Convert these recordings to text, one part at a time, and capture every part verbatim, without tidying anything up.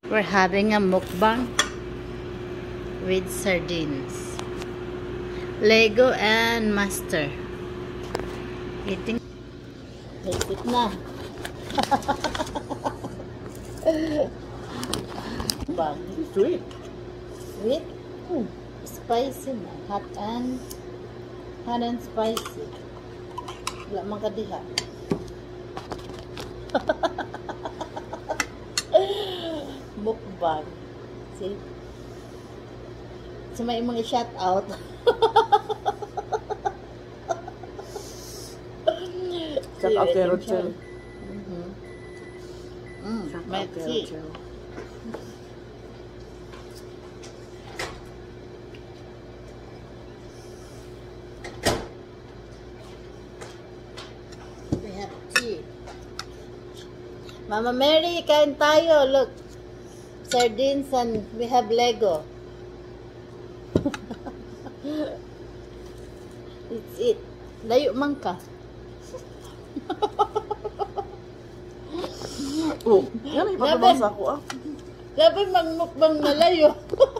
We're having a mukbang with sardines, Lego and Master. Eating. Higpit na. Bang. Sweet. Sweet? Mm. Spicy na. Hot and hot and spicy. Wala man kadiha. Mukbang. See? So may mga shout out. Shout out kay Rochelle. Mhm. Mm, Shout out merci. kay Rochelle. We have tea. Mama Mary, kain tayo. Look. Sardines and we have Lego. It's it. Layo man ka. Oh, yan ay pagkabasa ko ah. Sabi magmukbang na layo.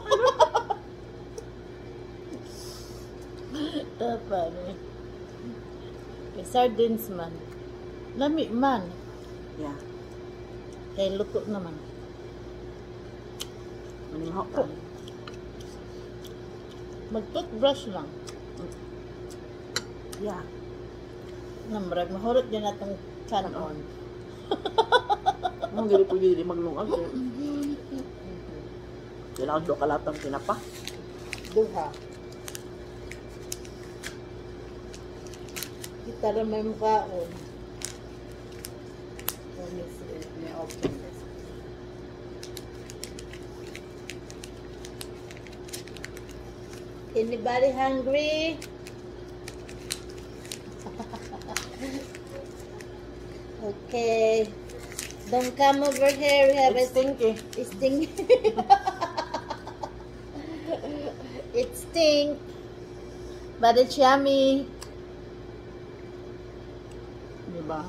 Tapa ni. May sardines man. Lami man. Yeah. Kaya luto naman. Manimhok ka. Mag-toothbrush lang. Yeah. Namrag, mahurot din natong kanon. Ang gali po hindi maglungag eh. Kailangan doon kalatang tinapa. Duha. Kita rin may mukhaon. Let me see. Let me open this. Anybody hungry? Okay. Don't come over here. We have It's a stinky. It's stink. It stink. But it's yummy. Diba?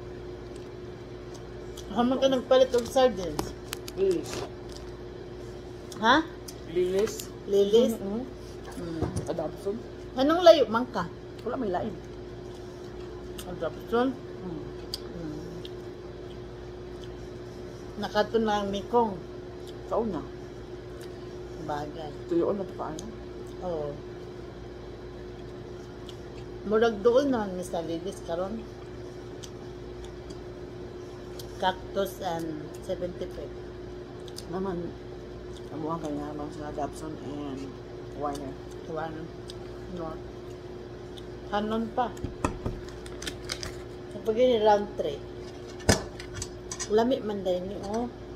Haman ka nagpalit ng sardines? Lilis. Ha? Lilis. Lilis? Mm-hmm. Mm. Adapson. Anong layo man ka? Wala may lain. Adapson? Mm. Mm. Nakato na ang mikong. Sa una. Bagay. Tuyoon na ito paano. Oo. Murag doon na ni sa Lilis karon. Cactus and seventy-five. Naman, namuha kayo naman sa Adapson and Warner. One. No. Hanon pa. Kapag yun, round three. Lami man dahil niyo, oh.